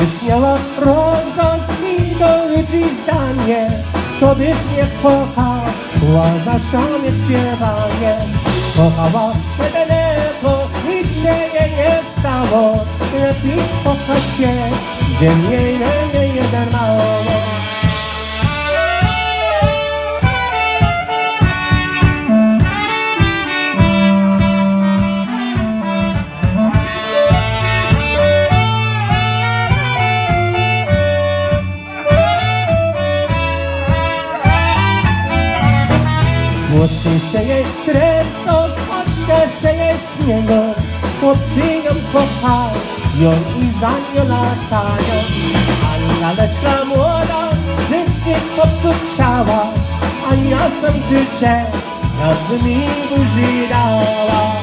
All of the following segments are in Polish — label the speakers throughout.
Speaker 1: Gdybyś miała rozum i do ludzi zdanie, to byś nie kochała zawsze mnie śpiewanie. Kochała mnie daleko, nic się jej nie stało. Lepiej kochać się, gdzie mniej będzie jeden mało. Włosy się jej kręcą, oczka się jej śmieją, chłopcy ją kochają i za nią latają. A laleczka młoda wszystkich chłopców chciała, a ja sam życzę, jakby mi buzi dała.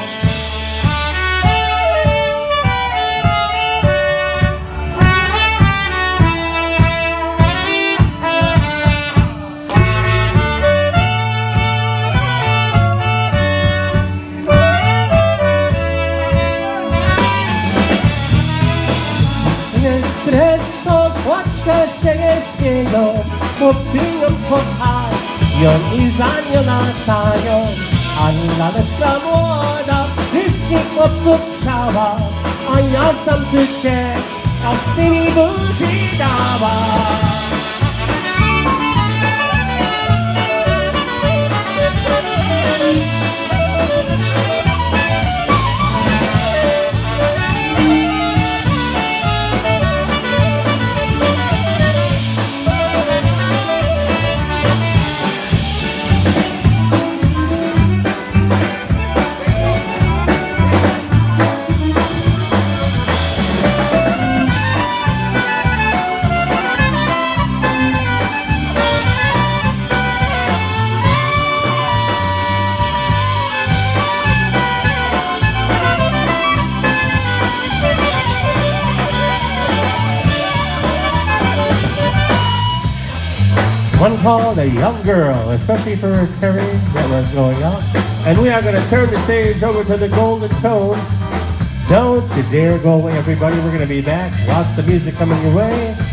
Speaker 1: Kręcą, płaczka się nie śmieją, chłopcy ją kochają i za nią latają. A laleczka młoda wszystkich chłopców chciała, a ja sam życie, a ty mi buzi dała. One called A Young Girl, especially for Terry that was going on. And we are going to turn the stage over to the Golden Tones. Don't you dare go away, everybody. We're going to be back. Lots of music coming your way.